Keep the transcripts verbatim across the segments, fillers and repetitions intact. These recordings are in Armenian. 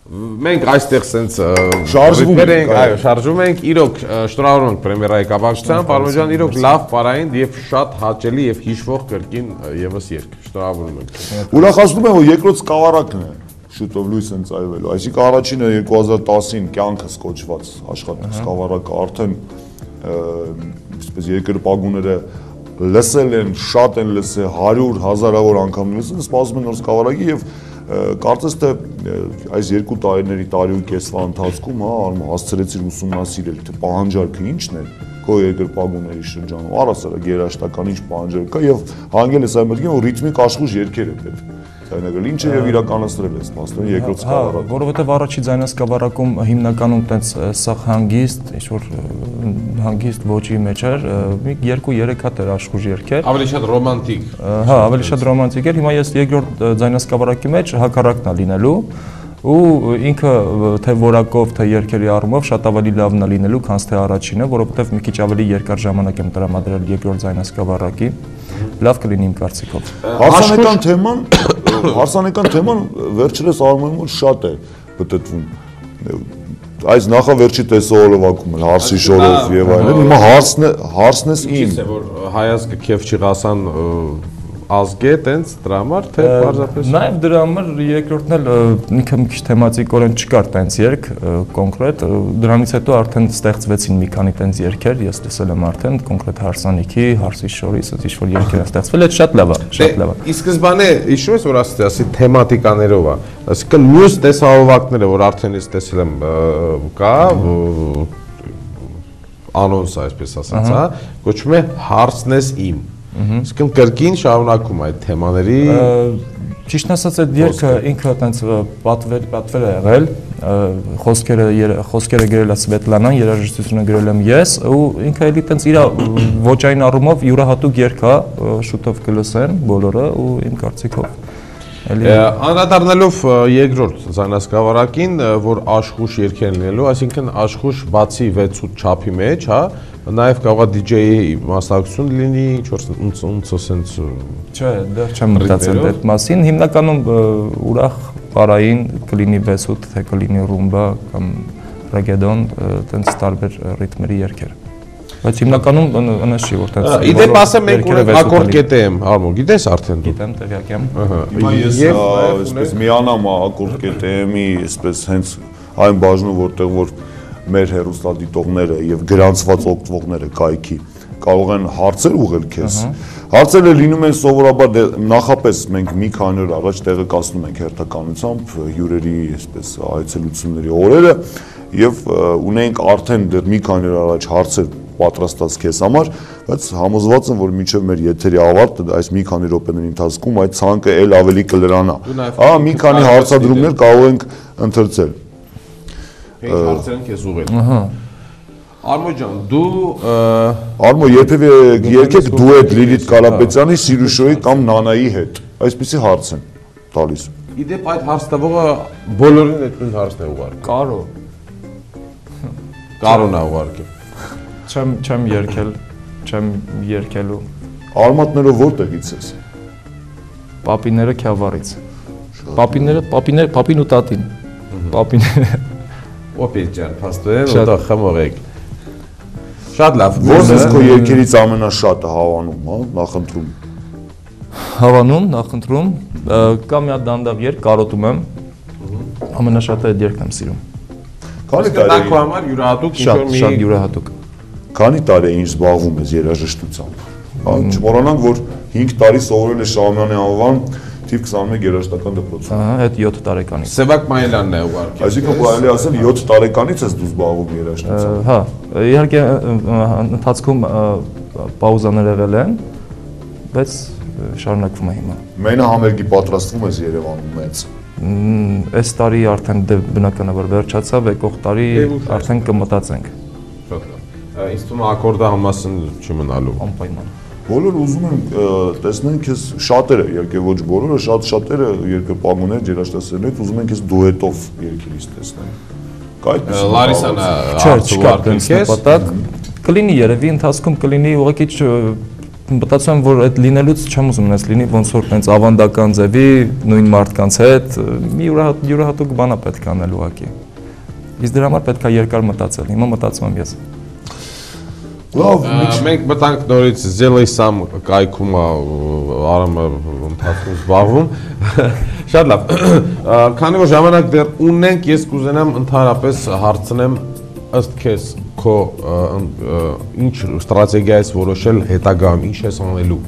Մենք այստեղ սենց շարժվում ենք, այո, շարժվում ենք, իրոք շնորհավորում ենք պրեմիերայի կապակցությամբ, Պարոն ջան, իրոք լավ, պարային եւ շատ հաճելի եւ հիշվող կրկին եւս երգ։ Շնորհավորում ենք։ Ուրախացնում եմ, որ երկրորդ սկավառակն է շուտով լույս են ծայրվելու։ Այսինքն առաջինը երկու հազար տասին կյանքս կոչված աշխատանք սկավառակը արդեն այսպես երկրպագուները լսել են, շատ են լսել, հարյուր հազարավոր անգամ լսել, սպասում են նոր սկավառակի եւ կարծես թե այս երկու տարիների տարի ու կեսվա ընթացքում հա հասցրեցիր ուսումնասիրել թե պահանջարկը ինչն է քո երկրպագուների շրջանում առասարակ երաժշտական ինչ պահանջարկ կա եւ հանգել ես այն մտքին որ ռիթմիկ աշխուժ երգեր է պետք ձայնագրել ինչը եւ իրականացրել ես փաստորեն երկրորդ սկավառակում որովհետեւ առաջի ձայնասկավառակում հիմնականում տենց սա հանգիստ ինչ որ հանգիստ ոճի մեջ էր մի երկու երեք հատ էր աշխուժ երգեր ավելի շատ ռոմանտիկ հա ավելի շատ ռոմանտիկ էր հիմա ես երկրորդ ձայնասկավառակի մեջ հակառակն է լինելու ու ինքը թե որակով թե երգերի առումով շատ ավելի լավն է լինելու քան թե առաջինը որովհետեւ մի քիչ ավելի երկար ժամանակ եմ տրամադրել երկրորդ ձայնասկավառակի լավ կլինի իմ կարծիքով հարսանեկան թեման հարսանեկան թեման վերջերս արմունը որ շատ է պատտվում այս նախավերջի տեսողոլովակում էլ հարսի շորով եւ այլն հիմա հարսն է հարսն էս իմ Ինչ է որ հայազգը քեֆ չի գասան ազգ է տենց դրա համար թե բարձրապես Նաև դրա համար երկրորդն էլ ինքը մի քիչ թեմատիկորեն չկար տենց երգ կոնկրետ դրանից հետո արդեն ստեղծվեցին մի քանի տենց երգեր ես տեսել եմ արդեն կոնկրետ հարսանիքի հարսի շորի ասած ինչ որ երգեր են ստեղծվել այդ շատ լավ է շատ լավ է Ի սկզբանե հիշում ես որ ասեցի ասի թեմատիկաներով է այսինքն մյուս տեսահոլովակները որ արդեն ես տեսել եմ կա անոնս այսպես ասած հա կոչվում է հարսնես իմ Իսկ կրկին շարունակում այդ թեմաների Ճիշտն ասած այդ երգը ինքը այտենց պատվել պատվել է եղել խոսքերը խոսքերը գրել է Սվետլանան երաժշտությունը գրել եմ ես ու ինքը էլի այտենց իր ոճային առումով յուրահատուկ երգ է շուտով կլսեն բոլորը ու իմ կարծիքով Անդրադառնալով երկրորդ ձայնասկավառակին, որ աշխուժ երգեր լինելու, այսինքն աշխուժ բացի վեց-ութ չափի մեջ, հա, նաև կարող է դիջեյի մասնակցություն լինի, ինչ-որ ոնց սենց Չէ, դեռ չեմ մտածել այդ մասին, հիմնականում ուրախ պարային կլինի վեց-ութ, թե կլինի ռումբա կամ ռեգեդոն, տենց տարբեր ռիթմերի երգեր Բայց հիմնականում անես չի որ տենց Իդեպ ասեմ մենք ունենք ակորդ կետե եմ, Արմոն, գիտես արդեն դու Գիտեմ, տեղյակ եմ Հիմա ես այսպես միանամ ակորդ կետե եմի, այսպես հենց այն բաժնում որտեղ որ մեր հեռուստադիտողները եւ գրանցված օգտվողները կայքի կարող են հարցեր ուղղել քեզ Հարցերը լինում են սովորաբար նախապես մենք մի քանի օր առաջ տեղեկացնում ենք հերթականությամբ հյուրերի այսպես այցելությունների օրերը եւ ունենք արդեն դեռ մի քանի օր առաջ հարցեր պատրաստած քեզ համար, բայց համոզված եմ, որ մինչև մեր եթերի ավարտը այս մի քանի րոպեների ընթացքում այդ ցանկը էլ ավելի կլրանա։ Ահա մի քանի հարցադրումներ կարող ենք ընթերցել։ Ինչ հարցեր են քեզ ուղղել։ Ահա։ Արմո ջան, դու Արմո երբևէ երկեք դուետ Լիլիթ Կարապետյանի Սիրուշոյի կամ Նանայի հետ։ Այսպիսի հարց են տալիս։ Իդեպ այդ հարց տվողը բոլորին այդ նույն հարցն է ուղարկել։ Կարո։ Կարոն է ուղարկել։ Չեմ չեմ երկել, չեմ երկելու։ Արմատներով որտեղից ես։ Պապիները Քյավառից։ Պապիները, պապիները, պապին ու տատին։ Պապիները։ Օպետ ջան, փաստորեն ուտա խմողեք։ Շատ լավ։ Ո՞րն է քո երկերից ամենաշատը հավանում, հա, նախընտրում։ Հավանում, նախընտրում, կամ մի հատ դանդաղ երգ կարոտում եմ։ Ամենաշատը այդ երգն եմ սիրում։ Քանի տարի։ Դա քո համար յուրահատուկ ինչ-որ մի շատ յուրահատուկ։ Քանի տարի է ինչ զբաղվում ես երաժշտությամբ։ Չմոռանանք, որ հինգ տարի սովորել ես Շահումյանի անվան թիվ քսանմեկ երաժշտական դպրոցում։ Ահա, այդ յոթ տարեկանից։ Սևակ Մայելյանն է ուղարկել։ Այսինքն կարելի ասել յոթ տարեկանից ես դու զբաղվում երաժշտությամբ։ Հա, իհարկե ընթացքում պաուզաներ եղել են, բայց շարունակվում է հիմա։ Մենահամերգի պատրաստվում ես Երևանում մեծ։ Այս տարի արդեն բնականաբար վերջացավ, եկող տարի արդեն կմտածենք։ Շատ լավ։ Ինձ թվում է ակորդը համասն չմնալու։ Անպայման։ Բոլորը ուզում են տեսնեն քեզ շատերը, իհարկե ոչ բոլորը, շատ շատերը երկրպագուներ, երաժշտասերներ ուզում են քեզ դուետով երգելիս տեսնեն։ Կա այդպես։ Լարիսան հարցը ուղարկել քեզ։ Կլինի երևի ընթացքում կլինի ուղղակի մտածում եմ, որ այդ լինելուց չեմ ուզում նես լինի, ոնց որ տենց ավանդական ձևի, նույն մարդկանց հետ, մի յուրահատուկ բան է պետք անել ուղղակի։ Իսկ դրա համար պետք է երկար մտածել, հիմա մտածում եմ ես։ Լավ, մենք մտանք նորից Զելեյսամ կայքում Արամը ընթացքում զբաղվում։ Շատ լավ։ Քանի որ ժամանակ դեռ ունենք, ես կուզենամ ընդհանրապես հարցնեմ ըստ քեզ քո ինչ ստրատեգիայից որոշել հետագայում ինչ ես անելու։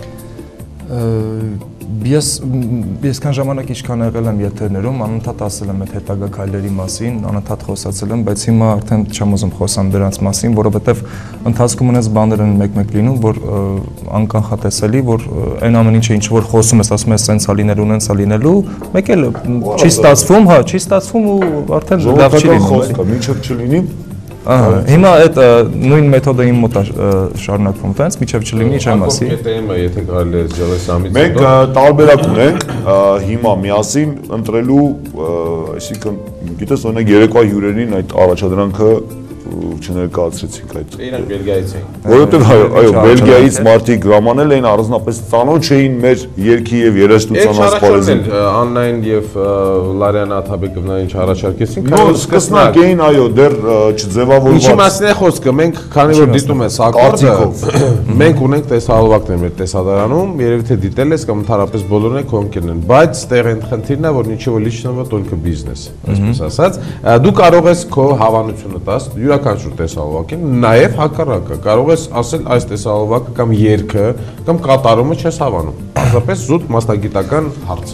Ես ես կան ժամանակ ինչքան եղել եմ եթերներում, անընդհատ ասել եմ այդ հետագա քայլերի մասին, անընդհատ խոսացել եմ, բայց հիմա արդեն չեմ ուզում խոսամ դրանց մասին, որովհետև ընթացքում ունես բաներ են մեկ-մեկ լինում, որ անկանխատեսելի, որ այն ամեն ինչը ինչ որ խոսում ես, ասում ես սենց ալիներ ունեն, սալինելու, մեկ էլ չի ստացվում, հա, չի ստացվում ու արդեն լավ չի լինում։ Խոսքը մինչև չլինի։ Ահա, հիմա այդ նույն մեթոդը իմ մոտ շարունակվում տենց, միջև չլինի չեմ ասի։ Եկետեմը, եթե կարելի է Զելեյսամից։ Մենք տարբերակ ունենք հիմա միասին ընտրելու, այսինքն, գիտես, օրինակ երեկվա հյուրերին այդ առաջադրանքը չներկայացրեցինք այդ։ Իրանք Բելգիայից էին։ Որովհետև այո, Բելգիայից մարդիկ ժամանել էին առանձնապես ծանոթ չէին մեր երկի եւ երաժշտության ասպարեզին։ Աննային եւ Լարիան Աթաբեկովնային չառաջարկեցին։ Նո, սկսնակ էին, այո, դեռ չձևավորված։ Ինչի մասին է խոսքը, մենք քանի որ դիտում ես ակորդը, մենք ունենք տեսահոլովակներ մեր տեսադարանում, երևի թե դիտել ես կամ ընդհանրապես բոլորն են քո ընկերն են, բայց ստեղ այն խնդիրն է, որ ничего личного, только бизнес, այսպես ասած։ Դու կարող ես քո հավանությունը տաս յուրաքանչյուր տեսահոլովակին, նաև հակառակը, կարող ես ասել այս տեսահոլովակը կամ երգը կամ կատարումը չես հավանում։ Պարզապես զուտ մասնագիտական հարց։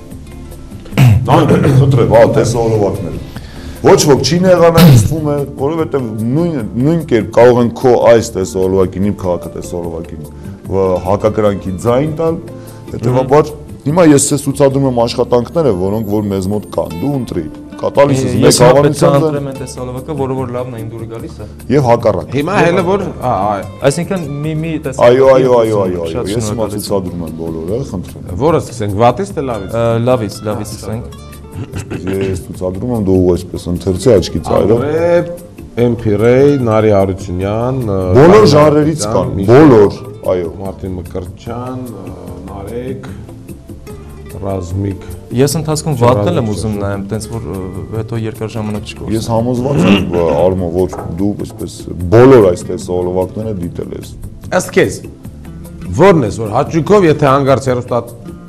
Նայ, խնդրեմ, հա, տեսահոլովակները։ Ոչ ոք չի նեղանացվում է, որովհետև նույն նույն կերպ կարող են քո այս տեսահոլովակին, իմ քաղաքատեսահոլովակին հակակրանքի ձայն տալ, հետևաբար հիմա ես ցես ցուցադրում եմ աշխատանքները, որոնք որ մեզ մոտ կան, դու ընտրի։ Կատալիս ես մեկ հավանության ընտրեմ այն տեսահոլովակը, որը որ լավն է ինձ գալիս է։ Եվ հակառակ։ Հիմա հələ որ, այսինքն մի մի Այո, այո, այո, այո, այո, ես հիմա ցուցադրում եմ բոլորը, խնդրեմ։ Որը սկսենք, վատից թե լավից։ Լավից, լավից սկսենք։ Ես ցուցադրում եմ դու այսպես ընթերցի աչքի ծայրը։ Էմպիրեյ, Նարի Արությունյան, բոլոր ժանրերից կան, բոլոր, այո, Մարտին Մկրտչյան, Նարեկ, Ռազմիկ։ Ես ընթացքում վատնել եմ ուզում նայեմ, տենց որ հետո երկար ժամանակ չկորս։ Ես համոզված եմ, Արմո, որ դու այսպես բոլոր այս տեսահոլովակները դիտել ես։ Ըստ քեզ, ո՞րն ես, որ հաճույքով, եթե հանգարց հեռուստա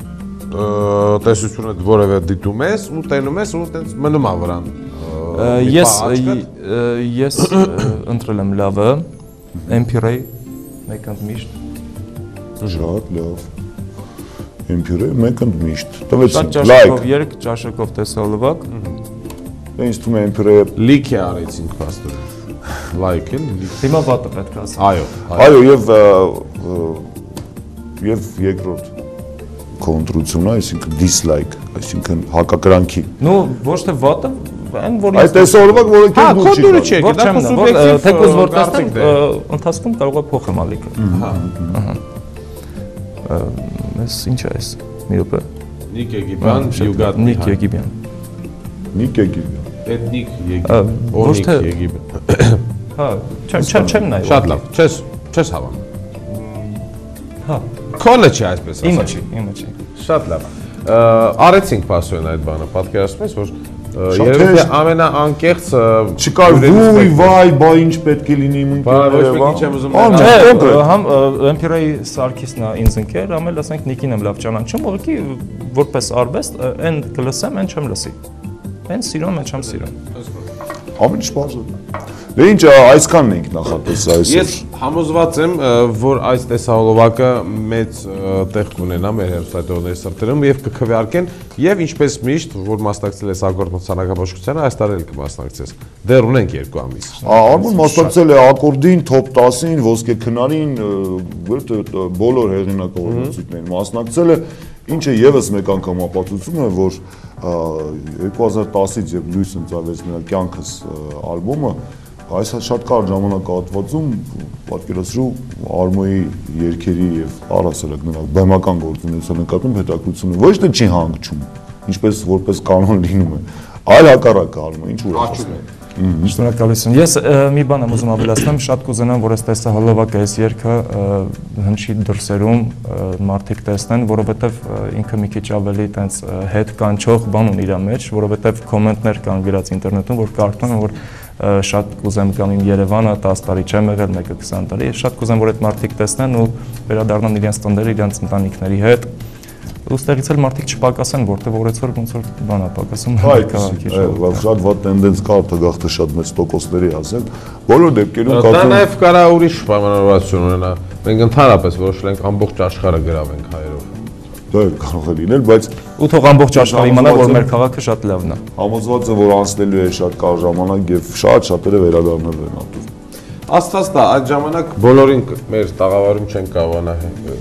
տեսությունը որևէ դիտում ես ու տենում ես ու տենց մնում ա վրան։ Ես ես ընտրել եմ լավը, Էմպիրեյ, մեկ ընդմիշտ։ Շատ լավ։ Էմպիրեյ, մեկ ընդմիշտ։ Տվեցինք, լայք։ լայք։ Երեք ճաշակով տեսահոլովակ։ Ինձ թվում է Էմպիրեյը Լիք է արեցինք փաստորեն։ Լայք էլ լիք։ Հիմա վատը պետք է ասեմ։ Այո։ Այո, եւ եւ երկրորդ կոնտրությունը, այսինքն dislike, այսինքն հակակրանքի։ Ну, ոչ թե վատը, այն որ Այդ տեսահոլովակ, որը քեզ դու չի չի, ոչ չեմ նա, որ թեկուզ որ տեսնեմ, ընթացքում կարող է փոխեմ ալիքը։ Ահա։ Ես ինչ է այս։ Մի րոպե։ Նիկ Եգիբյան, Յուգատ Նիկ Եգիբյան։ Նիկ Եգիբյան։ Էթնիկ Եգիբյան։ Ոչ թե Եգիբյան։ Հա, չեմ չեմ չեմ նայ։ Շատ լավ, չես չես հավանում։ Հա, Քոնը չի այսպես ասած։ իմը չի, իմը չի։ Շատ լավ։ Արեցինք փաստորեն այդ բանը, պատկերացնում ես, որ երևի թե ամենաանկեղծ Չկար վույ, վայ, բա ինչ պետք է լինի իմ ընկերները։ Համ Էմպիրեյ Սարգիսն է ինձ ընկեր, համ էլ ասենք Նիկին եմ լավ ճանաչում, ուղղակի որպես արվեստ, այն կլսեմ, այն չեմ լսի։ Այն սիրում, այն չեմ սիրում։ Ամեն ինչ բարձր։ Դե ինչ, այսքանն ենք նախատեսել այսօր։ Ես համոզված եմ, որ այս տեսահոլովակը մեծ տեղ կունենա մեր հեռուստատեղների սրտերում եւ կքվեարկեն եւ ինչպես միշտ, որ մասնակցել ես ակորդ մրցանակաբաշխությանը, այս տարի էլ կմասնակցես։ Դեռ ունենք երկու ամիս։ Արմեն մասնակցել է ակորդին, top տասին, ոսկե քնարին, բոլոր հեղինակավորություններին մասնակցել է, ինչը եւս մեկ անգամ ապացուցում է, որ երկու հազար տասից երբ լույս ընծայվեց նրա կյանքս ալբոմը, այս շատ կարճ ժամանակահատվածում պատկերացրու Արմոյի երգերի եւ առասարակ նրա բեմական գործունեության նկատմամբ հետաքրությունը ոչ թե չի հանգչում, ինչպես որպես կանոն լինում է, այլ հակառակը Արմո, ինչ ուրախացնում է։ Շնորհակալություն։ Ես մի բան եմ ուզում ավելացնեմ, շատ կուզենամ, որ այս տեսահոլովակը, այս երգը հնչի դրսերում մարդիկ տեսնեն, որովհետև ինքը մի քիչ ավելի տենց հետ կանչող բան ունի իր մեջ, որովհետև կոմենտներ կան գրած ինտերնետում, որ կարդում եմ, որ շատ կուզեմ կամ իմ Երևանը տասը տարի չեմ եղել, մեկը քսան տարի, շատ կուզեմ, որ այդ մարդիկ տեսնեն ու վերադառնան իրենց տները, իրենց ընտանիքների հետ։ Ու ստեղից էլ մարդիկ չպակասեն, որտեղ որ այսօր ոնց որ բան է պակասում քաղաքի շուտ։ Շատ վատ տենդենս կա, թղթը շատ մեծ տոկոսների ասել։ Բոլոր դեպքերում դա նաև կարա ուրիշ պայմանավորվածություն ունենա։ Մենք ընդհանրապես որոշել ենք ամբողջ աշխարհը գրավենք հայերով։ Դա կարող է լինել, բայց ու թող ամբողջ աշխարհը իմանա, որ մեր քաղաքը շատ լավն է։ Համոզված եմ, որ անցնելու է շատ կարճ ժամանակ եւ շատ շատերը վերադառնալու են ատու։ Աստված տա, այդ ժամանակ բոլորին մեր տաղավարում չեն կարողանա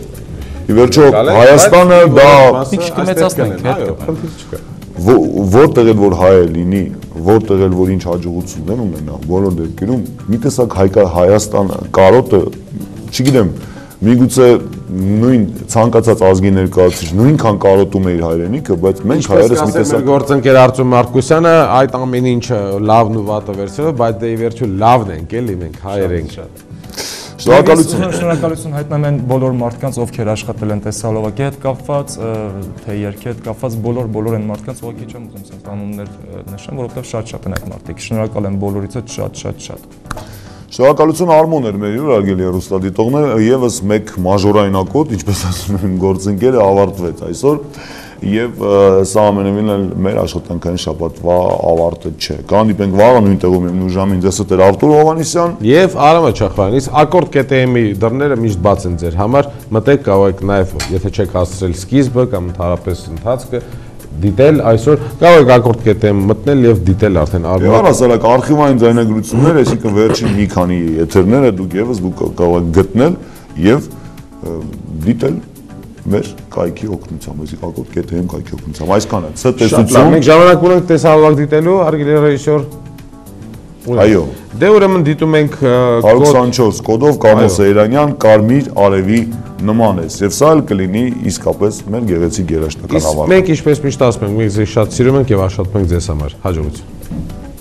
Ի վերջո Հայաստանը դա մի քիչ կմեծացնենք, այո, խնդիր չկա։ Որտեղ էլ որ հայը լինի, որտեղ էլ որ ինչ հաջողություններ ունենա, բոլոր դեպքերում մի տեսակ Հայաստանը, կարոտը, չգիտեմ, միգուցե նույն ցանկացած ազգի ներկայացուցիչ նույնքան կարոտում է իր հայրենիքը, բայց մենք հայերս մի տեսակ գործընկեր Արծու Մարկոսյանը այդ ամեն ինչը լավն ու վատը վերցրել, բայց դե ի վերջո լավն ենք, էլի մենք հայեր ենք շատ։ Շնորհակալություն։ Շնորհակալություն հայտնեմ են բոլոր մարդկանց, ովքեր աշխատել են տեսահոլովակի հետ կապված, թե երգի հետ կապված, բոլոր բոլոր են մարդկանց, ովքեր չեմ ուզում ասած անուններ նշեմ, որովհետև շատ-շատ են այդ մարդիկ։ Շնորհակալ եմ բոլորիցս շատ-շատ-շատ։ Շնորհակալություն Արմոն էր մեր հյուրագելի հեռուստադիտողներ, եւս մեկ մաժորայնակոտ, ինչպես ասում են գործընկերը ավարտվեց այսօր, եւ սա ամենևին էլ մեր աշխատանքային շաբաթվա ավարտը չէ։ Կհանդիպենք վաղը նույն տեղում եւ նույն ժամին ձեզ հետ Արտուր Հովհաննիսյան եւ Արամ Չախվանյան։ Իսկ Ակորդ կետեմի դռները միշտ բաց են ձեր համար, մտեք կարող եք նաեւ, եթե չեք հասցրել սկիզբը կամ ընդհանրապես ընթացքը, դիտել այսօր կարող եք Ակորդ կետեմ մտնել եւ դիտել արդեն Արմեն։ Առասարակ արխիվային ձայնագրություններ, այսինքն վերջին մի քանի եթերները դուք եւս դուք կարող եք գտնել եւ դիտել մեր կայքի օգնությամբ, այսինքն Ակորդ կետեմ կայքի օգնությամբ։ Այսքանը ցը տեսություն։ Մենք ժամանակ ունենք տեսահոլովակ դիտելու, հարգելի ռեժիսոր։ Այո։ Դե ուրեմն դիտում ենք հազար քսանչորս կոդով Կամո Սեյրանյան կարմիր արևի նման է։ Եվ սա էլ կլինի իսկապես մեր գեղեցիկ երաժշտական ավարտը։ Մենք ինչպես միշտ ասում ենք, մենք ձեզ շատ սիրում ենք եւ աշխատում ենք ձեզ համար։ Հաջողություն։